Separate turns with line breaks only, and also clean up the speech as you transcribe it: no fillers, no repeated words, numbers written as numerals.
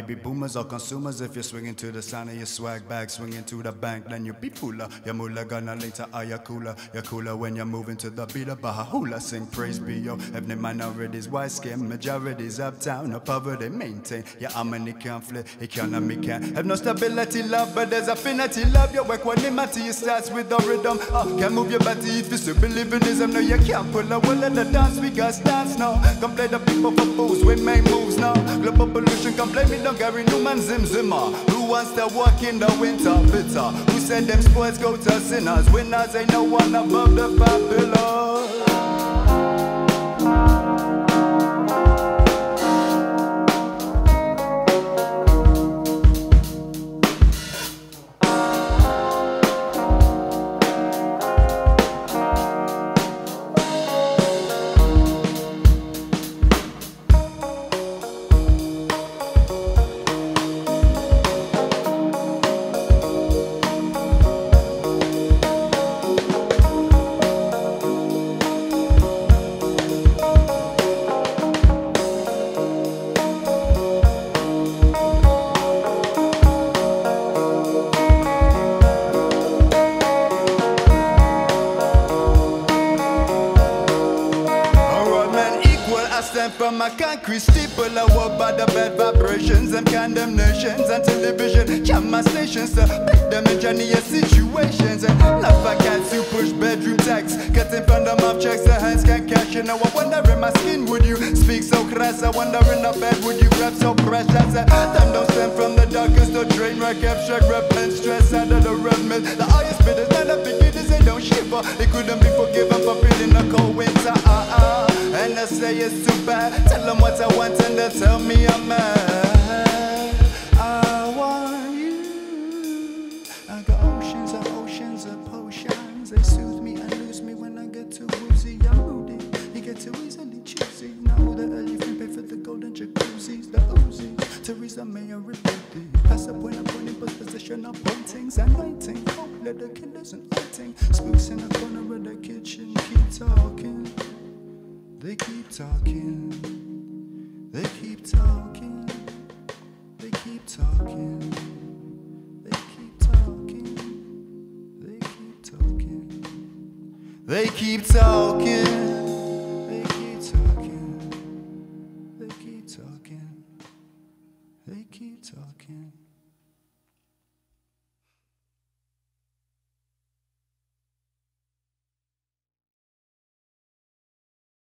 baby boomers or consumers. If you're swinging to the sound of your swag bag, swinging to the bank, then you be fuller. Your moolah gonna later, you're cooler. You're cooler when you're moving to the beat of Baha'u'llah. Sing praise be yo. Ethnic minorities, white skin, majorities, uptown, no poverty, maintain. Your harmony can't flip, economy can't have no stability, love, but there's affinity, love. Your equanimity starts with the rhythm. Can't move your body if you still believe in ism. No, you can't pull a will in the dance, we got stance now. Come play the people for fools, we make moves now. Global pollution, come play me, don't Gary Newman, Zim Zimmer. Who wants to walk in the winter bitter? Who said them sports go to sinners? Winners ain't no one above the fabulous. Stand from a concrete steeple, I walk by the bad vibrations and condemnations and television. Jam my stations to make them in journey situations. And enough I can't see push bedroom tax, cutting from the mouth checks, the hands can't cash. You know I wonder in my skin would you speak so crass? I wonder in the bed would you grab so precious? And time don't stand from the darkest to train wreck, abstract rep and stress out of the red mill. The highest bid is not a beginners, they don't shiver. They couldn't be forgiven for feeling a cold winter. And I say it's too bad. Tell them what I want and they tell me I'm mad. I want you. I got oceans of potions. They soothe me and lose me when I get too woozy. I'm moody, you get too easily choosy. Now the early free pay for the golden jacuzzis. The Uzis, Theresa May or Ripley. Pass up when I'm putting position of pointings and writing. Hope let the killers and fighting. Spooks in the corner of the kitchen keep talking. They keep talking, they keep talking, they keep talking, they keep talking, they keep talking, they keep talking, they keep talking, they keep talking, they keep talking.